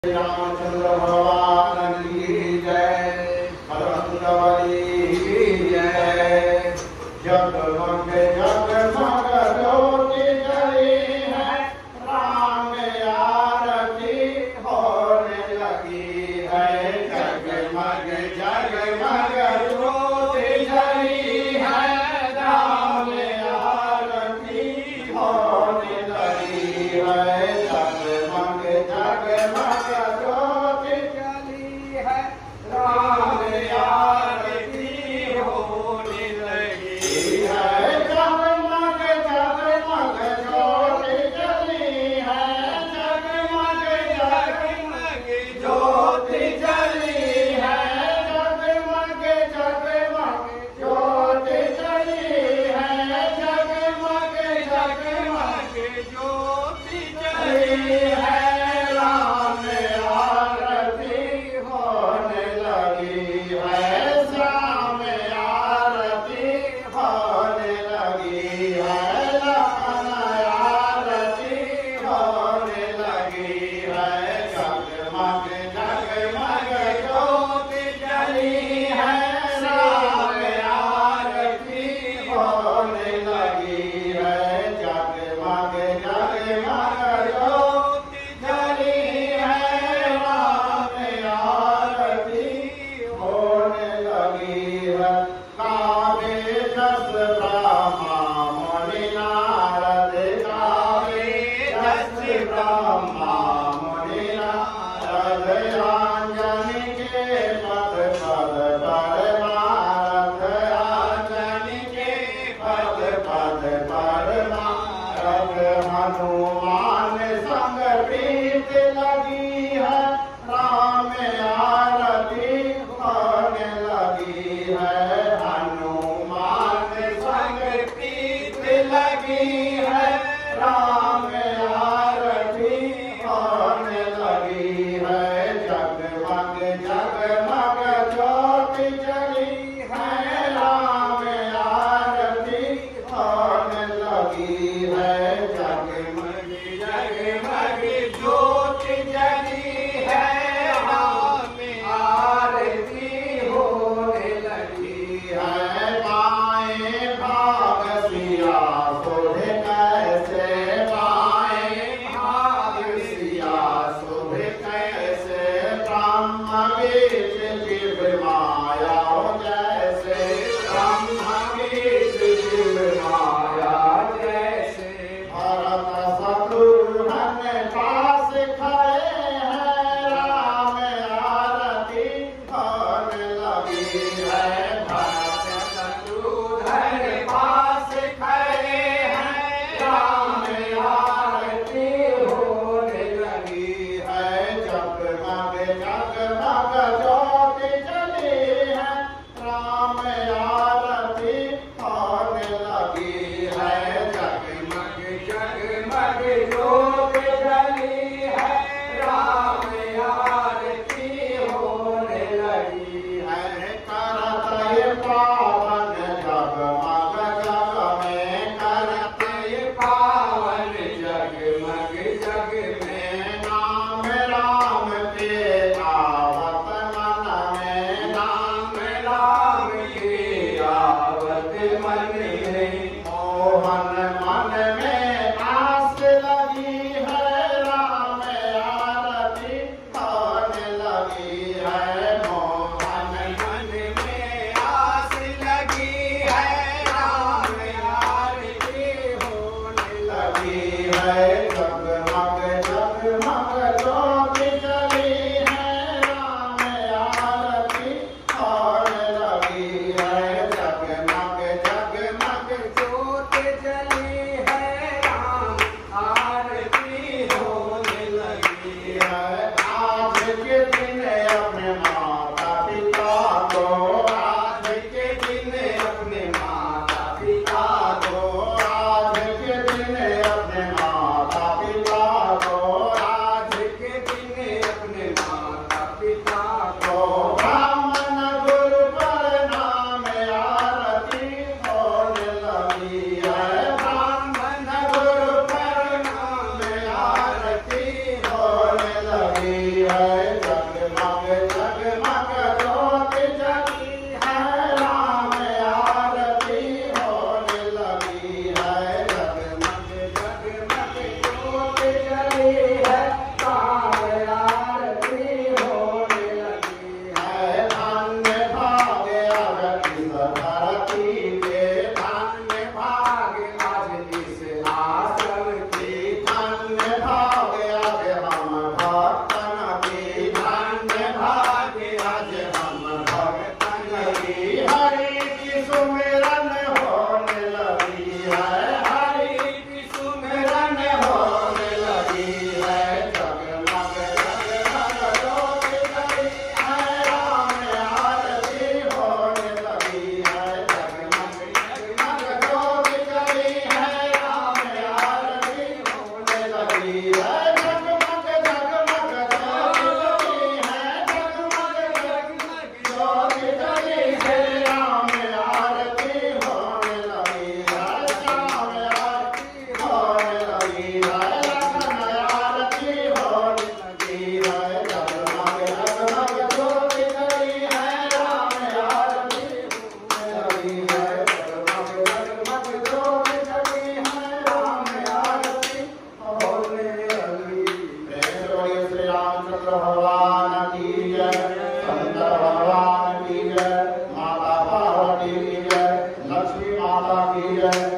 रामचंद्र भगवान की जय, बजरंगबली की जय। जगमग जगमग ज्योति जली है, राम आरती होने लगी है। जगमग जगमग ज्योति जली है, राम आरती होने लगी है। जगमग जगमग ज्योति जली है, राम आरती होने लगी है। जगमग जगमग ज्योति जली है, जगमग जगमग ज्योति जली है। जगमग जगमग ज्योति जली है, जगमग जगमग ज्योति जली है। राम आरती होने लगी है, श्याम आरती होने लगी है। लखन आरती होने लगी है। जगमग जगमग ज्योति जली है, श्याम आरती होने लगी है। जगमग जगमग ज्योति जली है, राम आरती होने लगी है। कावे जस ब्रह्मा मुनि नारद, कावे जस ब्रह्मा मुनि नारद। अंजनी के पद पद पर नारद, अंजनी के पद पद पर नारद। हनुमान संग प्रीत लगी है, राम आरती होने लगी है। हनुमान संग प्रीत लगी है, राम आरती होने लगी है। जगमग जगमग ज्योति जली है, राम आरती होने लगी है। जगमग जगमग ज्योति जली है, राम आरती होने लगी है। बाएं भाग सिया शोभे कैसे, बाएं भाग सिया शोभे कैसे। ब्रह्म बीच जीव माया जैसे, ब्रह्म बीच जीव माया जैसे। भरत शत्रुघ्न पास खड़े हैं, राम आरती होने लगी है। भरत शत्रुघ्न पास खड़े हैं, राम आरती होने लगी है। जगमग जगमग ज्योति जली है, राम आरती होने लगी है। जगमग जगमग ज्योति जली है, राम आरती होने लगी है। करत ये पावन जगमग जग में, करत ये पावन जगमग जग में। नाम राम के आवत मन में, नाम राम के आवत मन में। मोहन मन में आस लगी है, राम आरती होने लगी है। मोहन मन में आस लगी है, राम आरती होने लगी है। जगमग जगमग ज्योति जली है, राम आरती होने लगी है। जगमग जगमग ज्योति जली है, राम आरती होने लगी है। आज के दिन अपने माता पिता को, आज के दिन अपने माता पिता को, आज के दिन अपने माता पिता को, आज के दिन अपने माता पिता को। ब्राह्मण गुरु पर नाम आरती होने लगी है, ब्राह्मण गुरु पर नाम आरती होने लगी है। भगवान की जय, शंकर भगवान की जय, माता पार्वती की जय, लक्ष्मी माता की जय।